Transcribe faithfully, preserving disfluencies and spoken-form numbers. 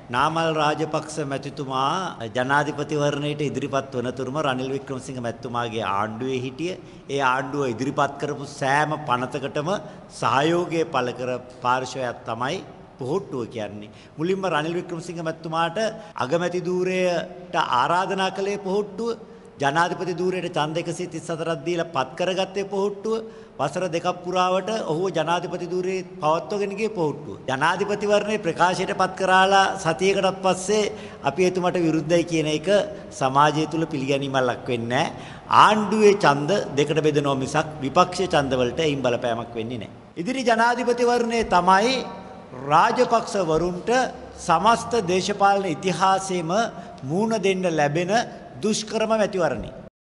නාමල් රාජපක්ෂ මැතිතුමා ජනාධිපතිවරණයට ඉදිරිපත් වනතුරුම රනිල් වික්‍රමසිංහ මැතිතුමාගේ ආණ්ඩුවේ හිටිය ඒ ආණ්ඩුව ඉදිරිපත් කරපු සෑම පනතකටම සහයෝගය පළ කර පාර්ශවයක් තමයි පොහොට්ටුව කියන්නේ. මුලින්ම රනිල් වික්‍රමසිංහ මැතිතුමාට අගමැති ධූරයට ආරාධනා කළේ පොහොට්ටුව, ජනාධිපති ධූරයට ඡන්ද එකසිය තිස් හතරක් දීලා පත් කරගත්තේ පොහොට්ටුව, වසර දෙකක් පුරාවට ඔහුව ජනාධිපති ධූරයේ පවත්වගෙන ගියේ පොහොට්ටුව. ජනාධිපතිවරණේ ප්‍රකාශයට පත් කරාලා සතියකටත් පස්සේ අපි එතුමට විරුද්ධයි කියන එක සමාජය තුල පිළිගැනීමක් ලක් වෙන්නේ නැහැ. ආණ්ඩුවේ ඡන්ද දෙකට බෙදනවා මිසක් විපක්ෂ ඡන්ද වලට එයින් බලපෑමක් වෙන්නේ නැහැ. ඉදිරි ජනාධිපතිවරණේ තමයි රාජපක්ෂ වරුන්ට සමස්ත දේශපාලන ඉතිහාසයේම මූණ දෙන්න ලැබෙන දුෂ්කරම මැතිවරණේ.